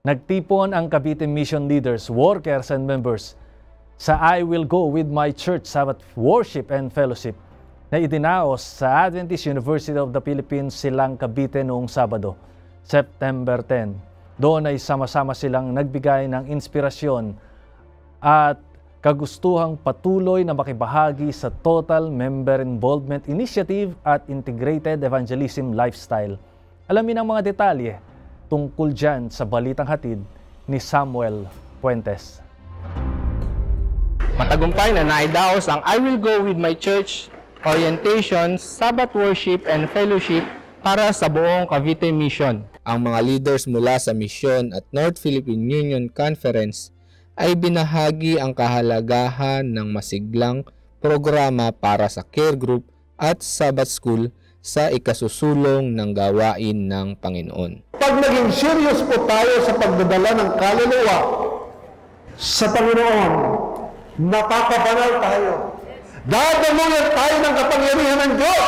Nagtipon ang Cavite Mission leaders, workers, and members sa I Will Go With My Church Sabbath Worship and Fellowship na idinaos sa Adventist University of the Philippines Silang Cavite noong Sabado, September 10. Doon ay sama-sama silang nagbigay ng inspirasyon at kagustuhang patuloy na makibahagi sa Total Member Involvement Initiative at Integrated Evangelism Lifestyle. Alamin ang mga detalye tungkol dyan sa balitang hatid ni Samuel Puentes. Matagumpay na naidaos ang I Will Go With My Church Orientation, Sabbath Worship and Fellowship para sa buong Cavite Mission. Ang mga leaders mula sa Mission at North Philippine Union Conference ay binahagi ang kahalagahan ng masiglang programa para sa care group at Sabbath School sa ikasusulong ng gawain ng Panginoon. Pag naging serious po tayo sa pagdadala ng kaluluwa sa Panginoon, napakabanal tayo. Dadamulan tayo ng kapangyarihan ng Diyos.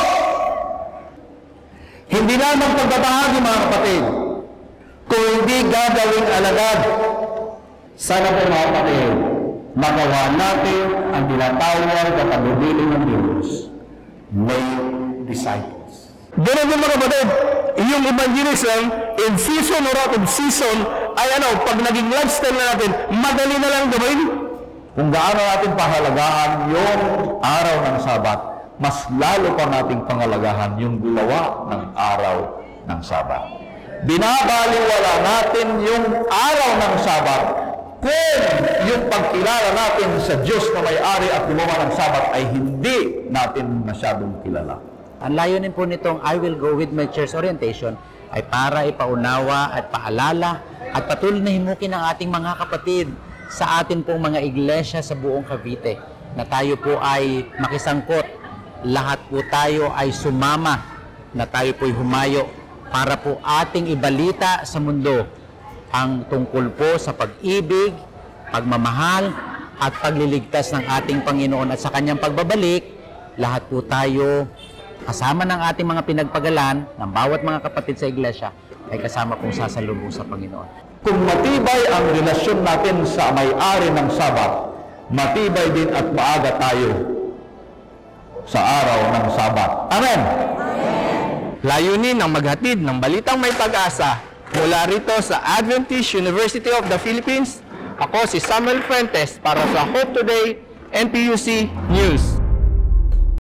Hindi lamang pagbabahagi, mga kapatid, kung hindi gagawing alagad. Sana po, mga kapatid, magawa natin ang tinatawag na pagbibiling ng Diyos. Make disciples. Ganun yung mga kapatid, yung evangelism, in season or out of season, ay pag naging lifestyle na natin, madali na lang gawin. Kung gaano natin pahalagahan yung araw ng Sabat, mas lalo pa nating pangalagahan yung gawa ng araw ng Sabat. Binabaliwala natin yung araw ng Sabat kung yung pagkilala natin sa Diyos na may-ari at gumawa ng Sabat ay hindi natin masyadong kilala. Ang layunin po nitong I Will Go With My Church Orientation ay para ipaunawa at paalala at patuloy na himukin ang ating mga kapatid sa atin pong mga iglesia sa buong Cavite na tayo po ay makisangkot. Lahat po tayo ay sumama na tayo po'y humayo para po ating ibalita sa mundo ang tungkol po sa pag-ibig, pagmamahal at pagliligtas ng ating Panginoon at sa kanyang pagbabalik. Lahat po tayo kasama ng ating mga pinagpagalan ng bawat mga kapatid sa iglesia ay kasama pong sasalubong sa Panginoon. Kung matibay ang relasyon natin sa may-ari ng Sabat, matibay din at maaga tayo sa araw ng Sabat. Amen! Layunin ang maghatid ng balitang may pag-asa mula rito sa Adventist University of the Philippines. Ako si Samuel Fuentes para sa Hope Today NPUC News.